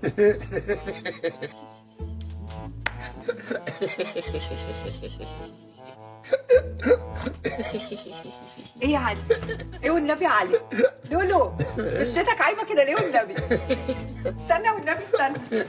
ايه يا علي؟ ايه والنبي يا علي؟ لولو وشتك عايمه كده ليه والنبي؟ استنى والنبي استنى.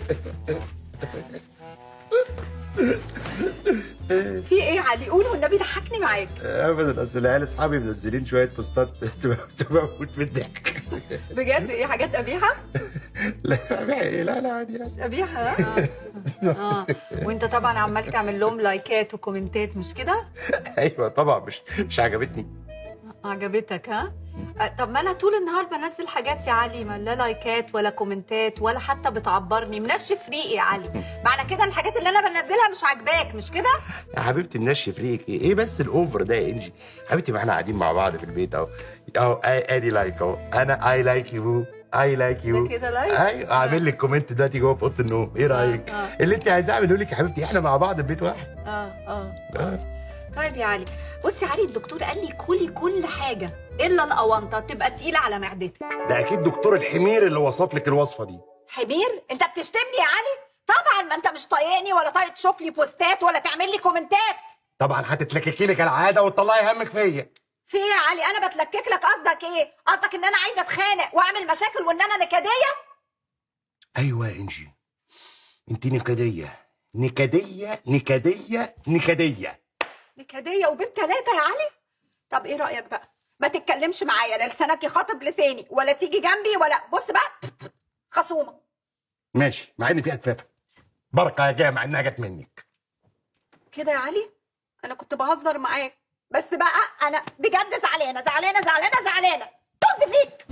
في ايه يا علي؟ قول والنبي ضحكني معاك. ابدا، اصل العيال اصحابي منزلين شويه بوستات تموت من الضحك. بجد؟ ايه حاجات قبيحه؟ لا قبيحه ايه؟ لا عادي يعني. مش قبيحه. وانت طبعا عمال تعمل لهم لايكات وكومنتات مش كده؟ ايوه طبعا، مش عجبتني. عجبتك ها؟ طب ما انا طول النهار بنزل حاجات يا علي، ما لا لايكات ولا كومنتات ولا حتى بتعبرني، منشف ريقي يا علي. معنى كده الحاجات اللي انا بنزلها مش عاجباك مش كده؟ يا حبيبتي منشف ريقك ايه بس الاوفر ده يا انجي؟ حبيبتي ما احنا قاعدين مع بعض في البيت اهو ادي لايك اهو، انا اي لايك يو اي لايك يو كده لايك. ايوه اعمل لك كومنت دلوقتي جوه في اوضه النوم، ايه رايك؟ اللي انت عايزاه اعمله لك يا حبيبتي، احنا مع بعض في بيت واحد. طيب يا علي، بصي يا علي، الدكتور قال لي كلي كل حاجه الا الاونطه تبقى تقيله على معدتك. ده اكيد دكتور الحمير اللي وصف لك الوصفه دي. حمير؟ انت بتشتمني يا علي؟ طبعا، ما انت مش طايقني ولا طايق تشوف لي بوستات ولا تعمل لي كومنتات. طبعا هتتلككي لك العاده وتطلعي همك فيا. في ايه يا علي؟ انا بتلكك لك؟ قصدك ايه؟ قصدك ان انا عايزه اتخانق واعمل مشاكل وان انا نكديه؟ ايوه يا انجي، انت نكديه نكديه نكديه نكديه نكديه وبنت ثلاثه يا علي. طب ايه رايك بقى؟ ما تتكلمش معايا، لا لسانك يخاطب لساني ولا تيجي جنبي ولا بص بقى خصومه. ماشي، مع ان فيها تفافه بركه يا جامع انها جت منك كده يا علي. انا كنت بهزر معاك، بس بقى انا بجد زعلانه زعلانه زعلانه زعلانه. طز فيك.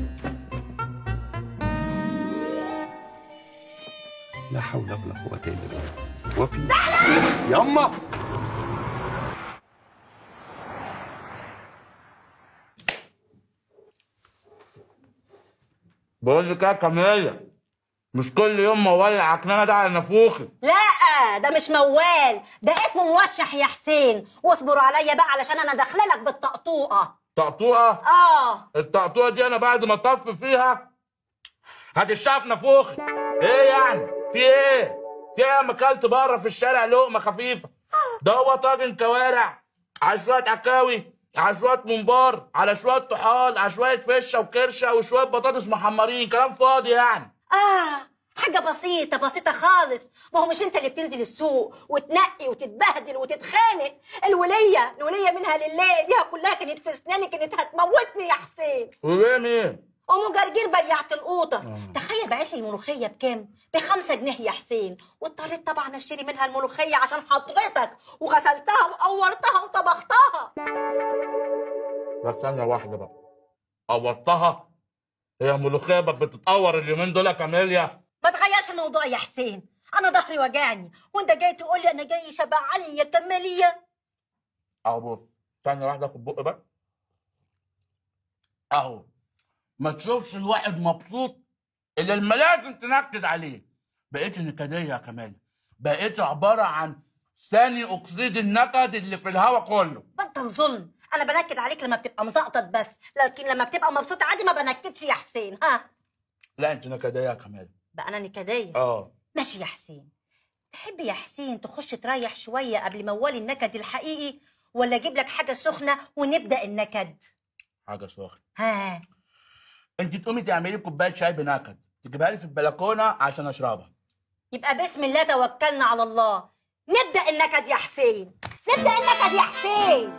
لا حول ولا قوه الا بالله. وفي ياما بقول لك ايه يا كمية، مش كل يوم موال العكنانه ده على نافوخي. لا ده مش موال، ده اسمه موشح يا حسين، واصبر عليا بقى علشان انا داخله لك بالطقطوقه. طقطوقه؟ الطقطوقه دي انا بعد ما اطف فيها هتشعها في نافوخي. ايه يعني؟ في ايه؟ في ايه؟ ما اكلت بره في الشارع لقمه خفيفه، ده هو طاجن كوارع على شويه عكاوي على شويه ممبار على شويه طحال على شويه فشه وكرشه وشويه بطاطس محمرين، كلام فاضي يعني. حاجه بسيطه بسيطه خالص. ما هو مش انت اللي بتنزل السوق وتنقي وتتبهدل وتتخانق؟ الوليه منها لله، ايديها كلها كانت في اسناني، كانت هتموتني يا حسين. وايه مين؟ ام جرجير بيعت القوطه. تخيل بعت لي الملوخيه بكام؟ ب5 جنيه يا حسين، واضطريت طبعا اشتري منها الملوخيه عشان حضرتك، وغسلتها وقورتها وطبختها. بس ثانيه واحده بقى، قورتها؟ هي الملوخيه بقت بتتقور اليومين دول يا كاميليا؟ ما تغيرش الموضوع يا حسين، انا ظهري وجعني وانت جاي تقول لي انا جاي شبعاني يا كماليه. اهو بص، ثانيه واحده في البق بقى اهو. ما تشوفش الواحد مبسوط اللي لازم تنكد عليه. بقيت نكديه يا كمال، بقيت عباره عن ثاني اكسيد النكد اللي في الهواء كله. بطل ظلم، انا بنكد عليك لما بتبقى مزقطط بس، لكن لما بتبقى مبسوط عادي ما بنكدش يا حسين. لا انت نكديه يا كمال. بقى انا نكديه؟ ماشي يا حسين. تحب يا حسين تخش تريح شويه قبل موال النكد الحقيقي، ولا اجيب لك حاجه سخنه ونبدا النكد؟ حاجه سخنه. انت تقومي تعملي كوبايه شاي بنكد تجيبها لي في البلكونه عشان اشربها. يبقى بسم الله توكلنا على الله، نبدا النكد يا حسين، نبدا النكد يا حسين.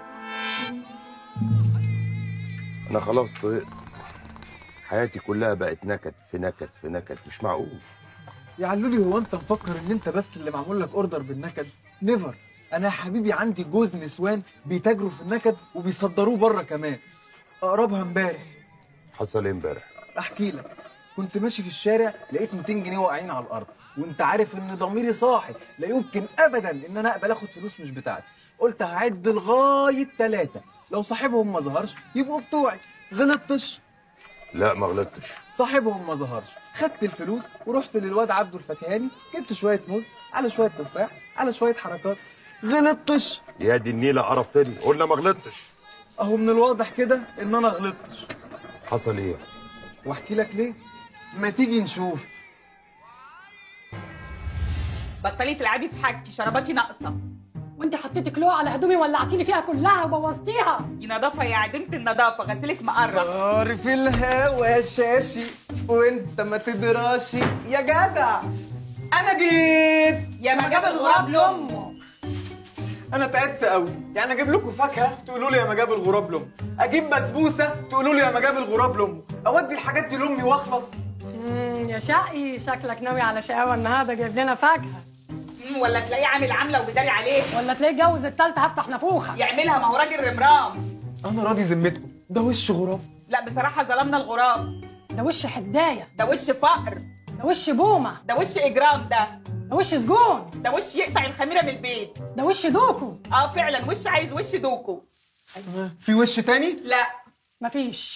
انا خلاص طهقت، حياتي كلها بقت نكد في نكد في نكد، مش معقول. يا علولي، هو انت مفكر ان انت بس اللي معمول لك اوردر بالنكد؟ نيفر. انا يا حبيبي عندي جوز نسوان بيتاجروا في النكد وبيصدروه بره كمان. اقربها امبارح. حصل ايه امبارح؟ احكي لك. كنت ماشي في الشارع لقيت 200 جنيه واقعين على الارض، وانت عارف ان ضميري صاحي، لا يمكن ابدا ان انا اقبل اخد فلوس مش بتاعتي. قلت هعد لغايه 3، لو صاحبهم ما ظهرش يبقوا بتوعي. غلطتش؟ لا ما غلطتش. صاحبهم ما ظهرش، خدت الفلوس ورحت للواد عبده الفكهاني، جبت شويه موز على شويه تفاح على شويه حركات. غلطتش؟ يا دي النيله قرفتني، قلنا ما غلطتش. اهو من الواضح كده ان انا غلطتش. حصل ايه؟ واحكي لك ليه؟ ما تيجي نشوف. بطلي تلعبي في حاجتي، شرباتي ناقصه. وانت حطيتي كلو على هدومي ولعتي لي فيها كلها وبوظتيها. دي نظافه يا عديمه النظافه، غسيلك مقرف. طار في الهوا شاشي وانت ما تدراشي يا جدع. انا جيت يا ما جاب الغراب لامه. انا تعبت قوي، يعني اجيب لكم فاكهه تقولوا لي يا ما جاب الغراب لامه، اجيب بسبوسه تقولوا لي يا ما جاب الغراب لامه، اودي الحاجات دي لامي واخلص. يا شقي شكلك ناوي على شقاوه النهارده، جايب لنا فاكهه. ولا تلاقيه عامل عامله وبيداري عليه، ولا تلاقيه جوز التالتة هفتح نافوخه. يعملها، ما هو راجل رمرام. انا راضي ذمتكم، ده وش غراب. لا بصراحه ظلمنا الغراب. ده وش حدايه، ده وش فقر، ده وش بومه، ده وش اجرام، ده وش سجون، ده وش يقطع الخميره من البيت، ده وش دوكو. فعلا وش عايز وش دوكو. في وش تاني؟ لا مفيش.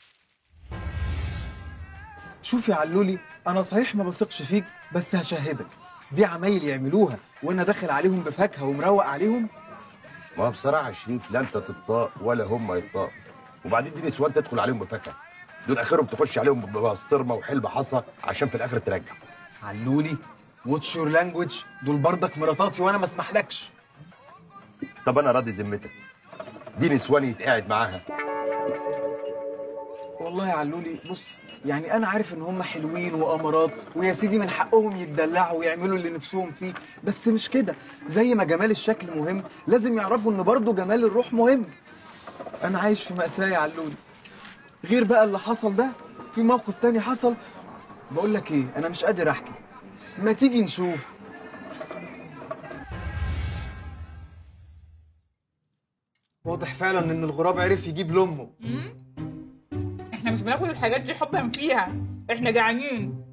شوف يا علولي، انا صحيح ما بثقش فيك، بس هشهدك دي عمايل يعملوها وانا داخل عليهم بفاكهه ومروق عليهم. ما هو بصراحه شريف لا انت تطاق ولا هم يطاق، وبعدين دي نسوان تدخل عليهم بفاكهه، دول اخرهم تخش عليهم ببسطرمه وحلبه حصى عشان في الاخر ترجع. علولي واتش يور لانجوج، دول بردك مراتاتي وانا ما اسمحلكش. طب انا راضي ذمتك، دي نسوان يتقعد معاها. والله يا علولي بص، يعني انا عارف ان هم حلوين وامارات ويا سيدي من حقهم يتدلعوا ويعملوا اللي نفسهم فيه، بس مش كده. زي ما جمال الشكل مهم، لازم يعرفوا ان برضه جمال الروح مهم. انا عايش في مأساة يا علولي. غير بقى اللي حصل ده، في موقف تاني حصل. بقول لك ايه، انا مش قادر احكي، ما تيجي نشوف. واضح فعلا ان الغراب عرف يجيب لامه. احنا مش بناكل الحاجات دي حبا فيها، احنا جعانين.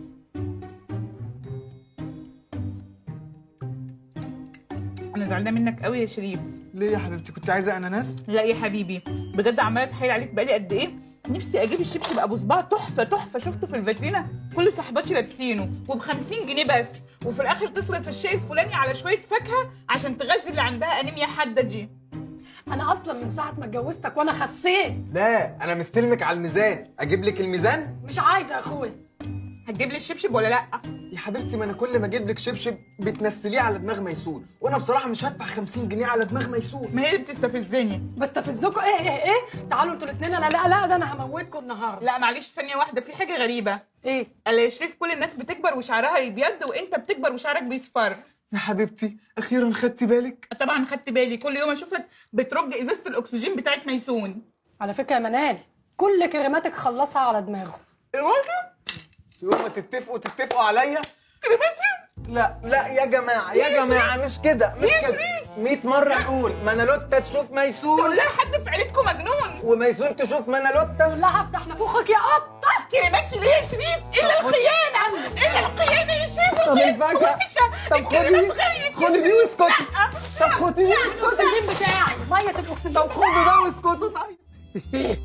انا زعلانه منك قوي يا شريف. ليه يا حبيبتي، كنت عايزه اناناس؟ لا يا حبيبي بجد عماله اتحايل عليك بقالي قد ايه، نفسي اجيب الشبشب ابو صباع تحفه تحفه، شفته في الفاترينا كل صاحباتي لابسينه وب50 جنيه بس، وفي الاخر تصرف الشيء الفلاني على شويه فاكهه عشان تغذي اللي عندها انيميا حاده دي. انا اصلا من ساعه ما اتجوزتك وانا خسيت. لا انا مستلمك على الميزان، اجيب لك الميزان؟ مش عايزه يا اخويا. هتجيب لي الشبشب ولا لا؟ يا حبيبتي ما انا كل ما اجيب لك شبشب بتنسليه على دماغ ميسون، وانا بصراحه مش هدفع 50 جنيه على دماغ ميسون. ما هي اللي بتستفزني. بستفزكوا ايه؟ تعالوا انتوا الاثنين. انا لا ده انا هموتكم النهارده. لا معلش ثانيه واحده، في حاجه غريبه. ايه؟ قال يا شريف كل الناس بتكبر وشعرها يبيض وانت بتكبر وشعرك بيصفر. يا حبيبتي اخيرا خدتي بالك؟ طبعا خدت بالي، كل يوم اشوفك بترج ازازه الاكسجين بتاعت ميسون. على فكره يا منال، كل كريماتك خلصها على دماغه. الراجل يوم ما تتفقوا عليا كريماتي. لا يا جماعه يا جماعه مش كده مش كده. 100 مره نقول منالوتا تشوف ميسون، تقول لها حد في عيلتكم مجنون، وميسون تشوف منالوتا. قول لها افتح نافوخك يا قطه. كريماتي ليه يا شريف؟ الا الخيانه، الا الخيانه يا شريف. طب الفاكهه، طب خدي دي واسكتي. طب خدي دي الاكسجين بتاعي، ميه الاكسجين. طب خدوا ده واسكتوا. طيب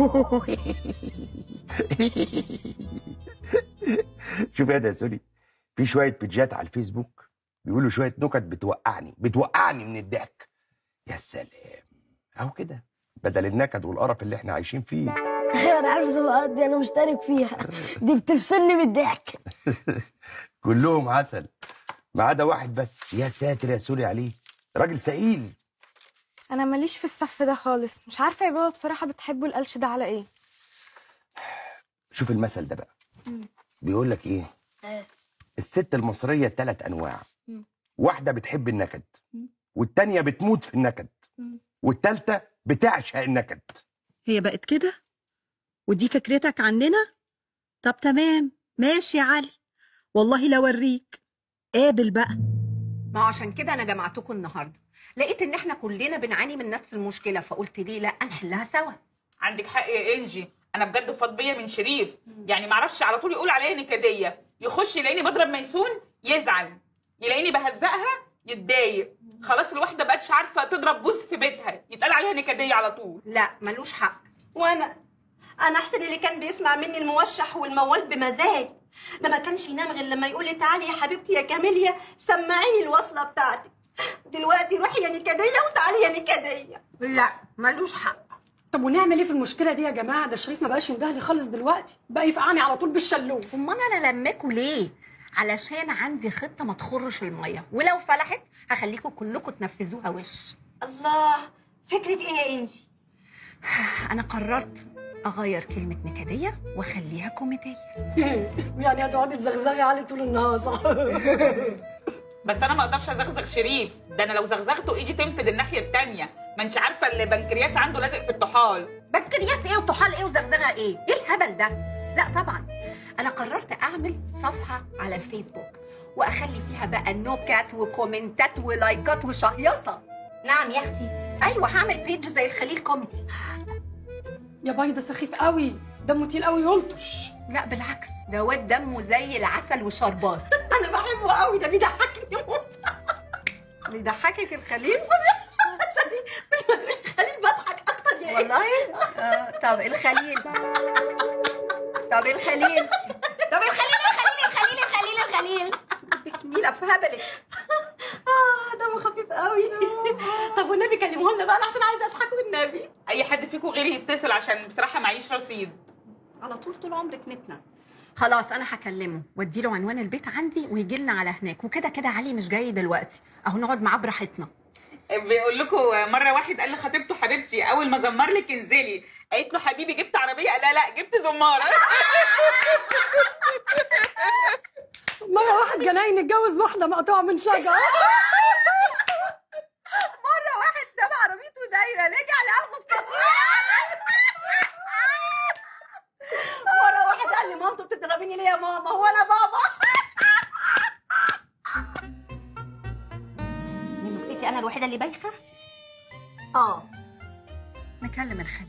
شوف يا ده سوري، في شويه بيجات على الفيسبوك بيقولوا شويه نكت بتوقعني من الضحك. يا سلام، اهو كده بدل النكد والقرف اللي احنا عايشين فيه. انا عارف الصفحات دي، انا مشترك فيها، دي بتفصلني من الضحك. كلهم عسل ما عدا واحد بس، يا ساتر يا سوري عليه، راجل سئيل. انا ماليش في الصف ده خالص، مش عارفه يا بابا بصراحه بتحبوا القلش ده على ايه. شوف المثل ده بقى، بيقول لك ايه؟ الست المصريه 3 انواع، واحده بتحب النكد، والتانيه بتموت في النكد، والتالته بتعشق النكد. هي بقت كده؟ ودي فكرتك عننا؟ طب تمام ماشي يا علي، والله لو اوريك. قابل بقى. ما هو عشان كده انا جمعتكم النهارده، لقيت ان احنا كلنا بنعاني من نفس المشكله، فقلت ليه لا نحلها سوا. عندك حق يا انجي، انا بجد فاضيه من شريف، يعني معرفش على طول يقول عليا نكديه، يخش يلاقيني بضرب ميسون يزعل، يلاقيني بهزقها يتضايق، خلاص الواحده بقتش عارفه تضرب بوس في بيتها يتقال عليها نكديه على طول. لا ملوش حق. وانا احسن اللي كان بيسمع مني الموشح والموال بمزاج، ده ما كانش ينام غير لما يقول لي تعالي يا حبيبتي يا كاميليا سمعيني الوصله بتاعتك. دلوقتي روحي يا نكديه وتعالي يا نكديه. لا ملوش حق. طب ونعمل ايه في المشكله دي يا جماعه؟ ده شريف ما بقاش يندهلي خالص دلوقتي، بقى يفقعني على طول بالشلوم. امال انا لماكوا ليه؟ علشان عندي خطه ما تخرش الميه، ولو فلحت هخليكم كلكم تنفذوها وش. الله، فكره ايه يا انجي؟ انا قررت اغير كلمه نكديه واخليها كوميديه. يعني هتقعدي تزغزغي علي طول النهار صح؟ بس انا ما اقدرش ازغزغ شريف، ده انا لو زغزغته ايدي تنفد الناحيه الثانيه، ما انت عارفه البنكرياس عنده لازق في الطحال. بنكرياس ايه وطحال ايه وزغزغه ايه؟ ايه الهبل ده؟ لا طبعا، انا قررت اعمل صفحه على الفيسبوك واخلي فيها بقى نكت وكومنتات ولايكات وشهيصه. نعم يا اختي. ايوه، هعمل بيج زي الخليل كوميدي. يا باي ده سخيف قوي، دمه تقيل قوي يلطش. لا بالعكس، ده واد دمه زي العسل وشربات. انا بحبه قوي، ده بيضحكني موت. بيضحكك الخليل؟ كل ما تقولي الخليل بضحك اكتر يا والله. طب الخليل بدك نيله في هبلك. دمه خفيف قوي. طب والنبي كلموه لنا بقى، انا عشان عايزه اضحك والنبي. اي حد فيكم غيري يتصل عشان بصراحه معيش رصيد. على طول عمرك نتنا. خلاص انا هكلمه واديله عنوان البيت عندي ويجي لنا على هناك، وكده كده علي مش جاي دلوقتي، اهو نقعد معاه براحتنا. بيقول لكم مره واحد قال لخطيبته حبيبتي اول ما زمر لك انزلي، قالت له حبيبي جبت عربيه؟ قال لا جبت زماره. مرة واحد جناين اتجوز واحدة مقطوعة من شجرة. مرة واحد ساب عربيته دايرة رجع لقاها مستطيل. مرة واحد قال لي مامته بتضربيني ليه يا ماما؟ هو انا بابا؟ من نكتتي انا الوحيدة اللي بايخة؟ نكلم الخليل.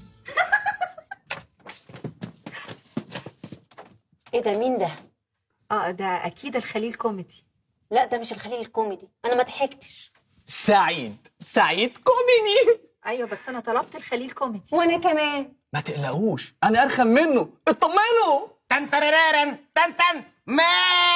ايه ده؟ مين ده؟ ده اكيد الخليل كوميدي. لا ده مش الخليل الكوميدي، انا ما ضحكتش. سعيد كوميدي. ايوه بس انا طلبت الخليل كوميدي. وانا كمان. ما تقلقوش، انا ارخم منه، اطمنوا. تن ترارن تن تن ما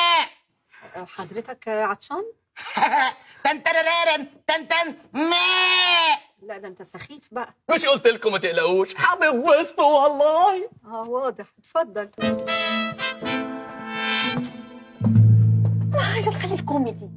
حضرتك عطشان؟ تن ترارن تن تن ما. لا ده انت سخيف بقى. مش قلت لكم ما تقلقوش، هتتبسطوا والله. واضح. اتفضل. انا عايزه الخليل كوميدي.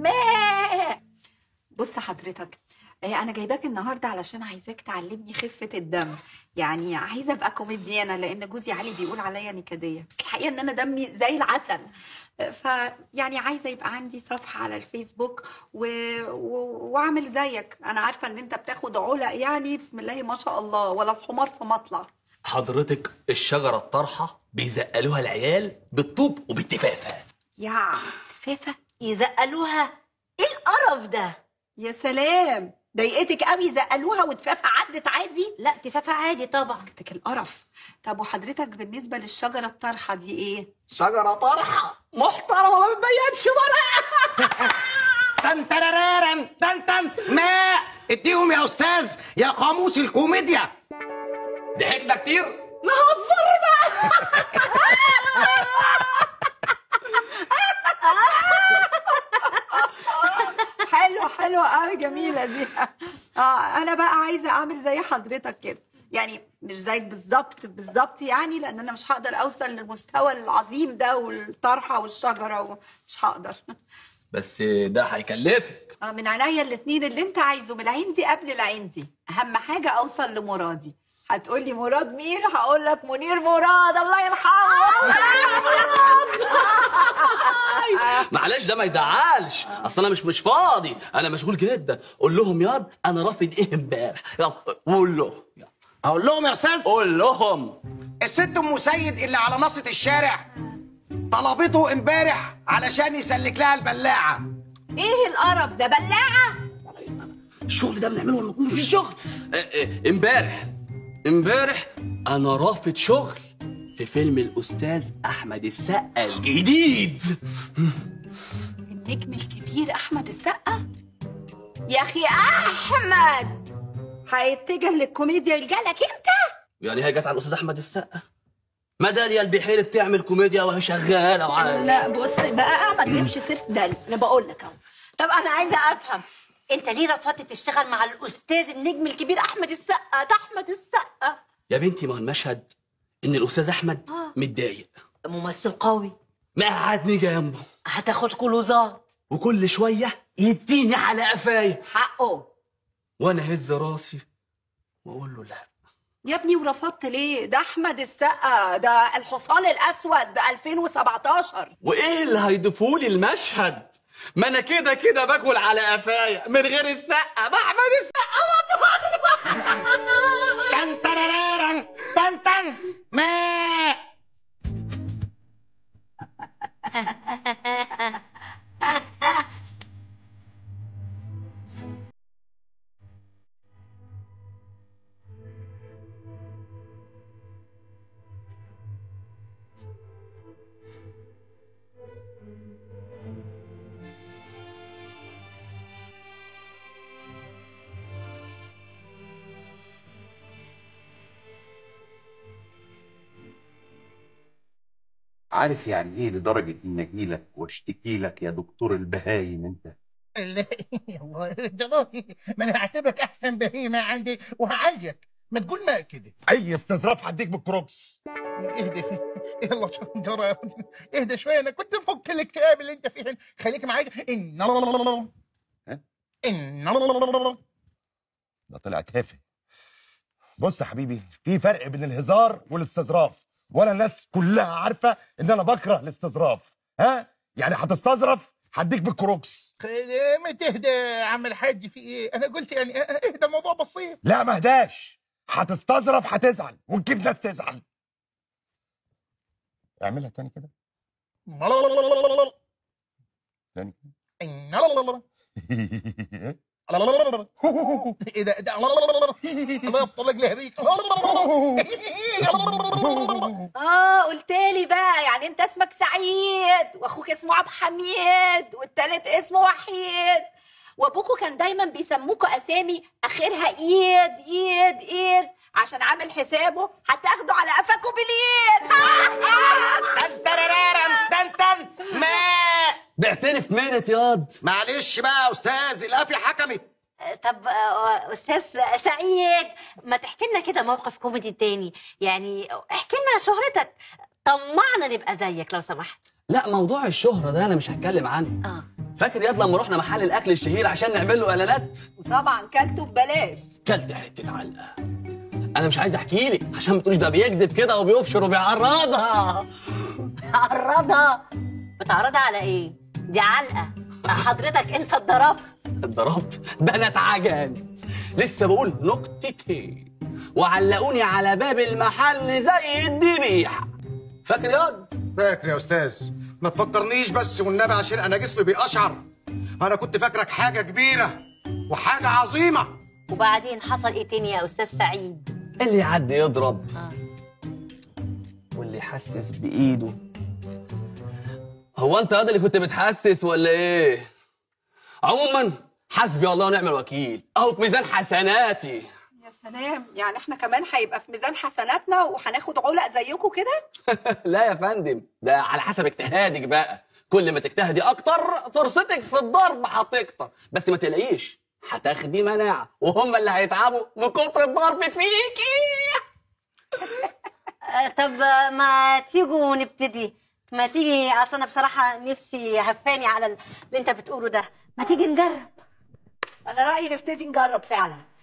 بص حضرتك، انا جايباك النهارده علشان عايزاك تعلمني خفه الدم، يعني عايزه ابقى كوميديانه لان جوزي علي بيقول عليا نكديه، بس الحقيقه ان انا دمي زي العسل، يعني عايزه يبقى عندي صفحه على الفيسبوك واعمل زيك. انا عارفه ان انت بتاخد علق، يعني بسم الله ما شاء الله، ولا الحمار في مطلع. حضرتك الشجره الطرحه بيزقلوها العيال بالطوب وبالتفافه. يا تفافه يزقلوها؟ ايه القرف ده؟ يا سلام، ضايقتك قوي زقلوها وتفافه عدت عادي؟ لا تفافه عادي طبعا. كتك القرف. طب وحضرتك بالنسبه للشجره الطرحه دي ايه؟ شجره طرحه محترمه ما بتبينش ورقها. تن ترارن تن تن ما. اديهم يا استاذ يا قاموس الكوميديا. ضحكنا كتير؟ نهزر بقى. حلوه قوي، جميله دي. انا بقى عايزه اعمل زي حضرتك كده، يعني مش زيك بالظبط يعني، لان انا مش هقدر اوصل للمستوى العظيم ده والطرحه والشجره، ومش هقدر. بس ده هيكلفك. من عينيا الاتنين، اللي انت عايزه من عندي قبل العندي، اهم حاجه اوصل لمرادي. هتقولي مراد مين؟ هقول لك منير مراد الله يرحمه. معلش ده ما يزعلش، اصل انا مش فاضي، انا مشغول جدا. قول لهم ياض انا رافض ايه امبارح. يلا قول له. اقول لهم يا استاذ؟ قول لهم. الست ام سيد اللي على ناصية الشارع طلبته امبارح علشان يسلك لها البلاعه. ايه القرف ده؟ بلاعه؟ الشغل ده بنعمله لما نكون في الشغل. امبارح انا رافض شغل في فيلم الاستاذ احمد السقا الجديد. النجم الكبير احمد السقا؟ يا اخي احمد هيتجه للكوميديا يلجألك انت؟ يعني هي جت على الاستاذ احمد السقا؟ ما داليا البحيري بتعمل كوميديا وهي شغاله معايا. لا بص بقى، ما تجيبش سيره داليا، انا بقول لك اهو. طب انا عايزه افهم، انت ليه رفضت تشتغل مع الاستاذ النجم الكبير احمد السقا؟ ده احمد السقا يا بنتي، ما هو المشهد ان الاستاذ احمد متضايق، ممثل قوي، ما قعدني جنبه هتاخد كلوزات وكل شويه يديني على قفايا حقه، وانا هز راسي واقول له لا. يا ابني ورفضت ليه؟ ده احمد السقا، ده الحصان الاسود 2017. وايه اللي هيضيفولي المشهد؟ ما انا كده كده باكل على قفايا من غير السقا، باحمد السقا. تن ترارارن تن تن ما عارف يعني ايه لدرجة ان اجيلك واشتكي لك يا دكتور البهايم انت؟ ما انا هعتبرك احسن بهيمه عندي وهعالجك، ما تقول ما كده. اي استظراف هديك بالكروكس. اهدى يلا جرى، اهدى شويه، انا كنت مفك الاكتئاب اللي انت فيه. خليك معايا. ده طلع تافه. بص يا حبيبي، في فرق بين الهزار والاستظراف، وانا الناس كلها عارفه ان انا بكره الاستظراف. ها يعني هتستظرف هديك بالكروكس. ما تهدى يا عم الحاج، في ايه؟ انا قلت يعني اهدى، الموضوع بسيط. لا ما اهداش، هتستظرف هتزعل وتجيب ناس تزعل. اعملها تاني كده. تاني كده. ايه ده الله يبطلك لهريك. قلت لي بقى يعني انت اسمك سعيد واخوك اسمه عبد الحميد والتالت اسمه وحيد، وابوكوا كان دايما بيسموكوا اسامي اخرها ايد ايد ايد عشان عامل حسابه هتاخدوا على قفاكوا بالايد. تن ما بعترف مينت ياض. معلش بقى يا استاذ، القافيه حكمت. طب استاذ سعيد، ما تحكي لنا كده موقف كوميدي تاني، يعني احكي لنا شهرتك، طمعنا نبقى زيك لو سمحت. لا موضوع الشهرة ده انا مش هتكلم عنه. فاكر ياض لما رحنا محل الاكل الشهير عشان نعمل له اعلانات؟ وطبعا كلته ببلاش. كلت حته علقه. انا مش عايز احكي لك عشان ما تقوليش ده بيكذب كده وبيفشر وبيعرضها. عرضها؟ بتعرضها على ايه؟ دي علقه. حضرتك انت اتضربت؟ ده انا اتعجنت. لسه بقول نكتتين وعلقوني على باب المحل زي الذبيحه. فاكر ياض؟ فاكر يا استاذ، ما تفكرنيش بس والنبي عشان انا جسمي بيقشعر. انا كنت فاكرك حاجه كبيره وحاجه عظيمه. وبعدين حصل ايه تاني يا استاذ سعيد؟ اللي يعدي يضرب واللي يحسس بايده. هو انت هذا اللي كنت بتحسس ولا ايه؟ عموما حسبي الله ونعم الوكيل، اهو في ميزان حسناتي. يا سلام، يعني احنا كمان هيبقى في ميزان حسناتنا وهناخد علق زيكم كده؟ لا يا فندم، ده على حسب اجتهادك بقى. كل ما تجتهدي اكتر فرصتك في الضرب هتكتر، بس ما تلاقيش هتاخدي مناعه وهم اللي هيتعبوا من كتر الضرب فيكي. طب ما تيجوا نبتدي، ما تيجي، اصل انا بصراحه نفسي هفاني على اللي انت بتقوله ده، ما تيجي نجرب. انا رايي نبتدي نجرب فعلا.